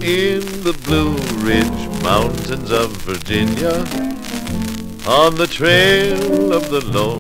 in the Blue Ridge Mountains of Virginia, on the trail of the lone